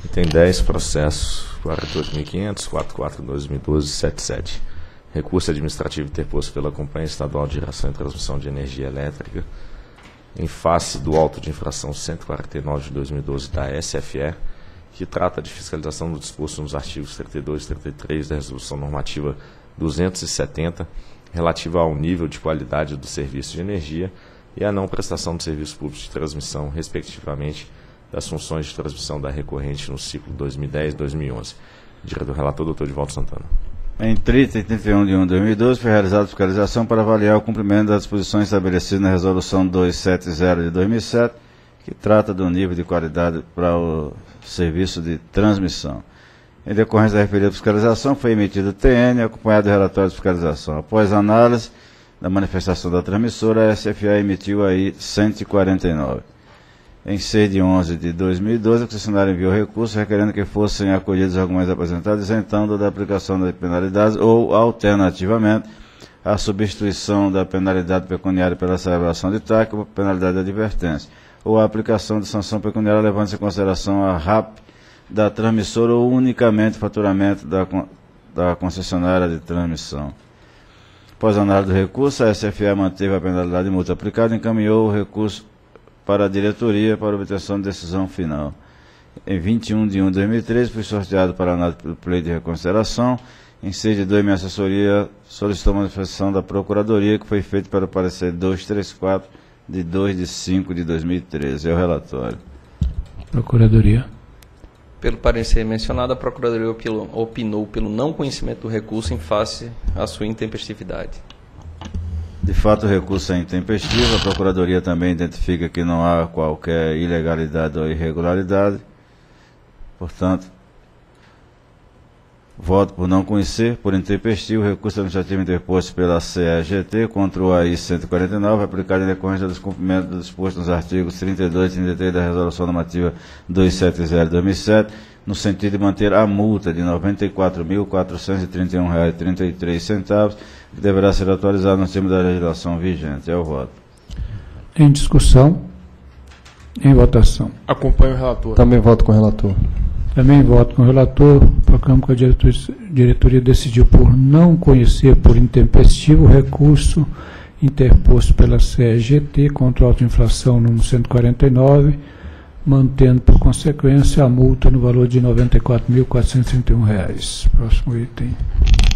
Item 10, processo 48.500, 44/2012, 77. Recurso administrativo interposto pela Companhia Estadual de Geração e Transmissão de Energia Elétrica em face do auto de infração 149 de 2012 da SFE, que trata de fiscalização do disposto nos artigos 32 e 33 da Resolução Normativa 270, relativa ao nível de qualidade do serviço de energia e à não prestação de serviços públicos de transmissão, respectivamente, das funções de transmissão da recorrente no ciclo 2010-2011. Diretor-relator, Dr. Edivaldo Santana. Em 30 e 31 de 1 de 2012, foi realizada a fiscalização para avaliar o cumprimento das disposições estabelecidas na Resolução 270 de 2007, que trata do nível de qualidade para o serviço de transmissão. Em decorrência da referida fiscalização, foi emitido o TN, acompanhado do relatório de fiscalização. Após análise da manifestação da transmissora, a SFA emitiu aí 149. Em 6 de 11 de 2012, a concessionária enviou recurso requerendo que fossem acolhidos os argumentos apresentados, isentando da aplicação das penalidades ou, alternativamente, a substituição da penalidade pecuniária pela celebração de TAC ou penalidade de advertência, ou a aplicação de sanção pecuniária levando-se em consideração a RAP da transmissora ou unicamente faturamento da concessionária de transmissão. Após a análise do recurso, a SFA manteve a penalidade de multa aplicada e encaminhou o recurso para a diretoria para obtenção de decisão final. Em 21 de 1 de 2013, fui sorteado para análise pelo pleito de reconsideração. Em 6 de 2, minha assessoria solicitou a manifestação da Procuradoria, que foi feita para o parecer 234 de 2 de 5 de 2013. É o relatório. Procuradoria. Pelo parecer mencionado, a Procuradoria opinou pelo não conhecimento do recurso em face à sua intempestividade. De fato, o recurso é intempestivo. A Procuradoria também identifica que não há qualquer ilegalidade ou irregularidade. Portanto, voto por não conhecer, por intempestivo, o recurso administrativo interposto pela CEGT contra o AI 149, aplicado em decorrência do descumprimento do disposto nos artigos 32 e 33 da Resolução Normativa 270 de 2007, no sentido de manter a multa de R$ 94.431,33, que deverá ser atualizada no termo da legislação vigente. É o voto. Em discussão. Em votação. Acompanho o relator. Também voto com o relator. Também voto com o relator. Proclamo que a diretoria decidiu por não conhecer por intempestivo o recurso interposto pela CEGT contra o auto-infração número 149, mantendo por consequência a multa no valor de R$ 94.431. Próximo item.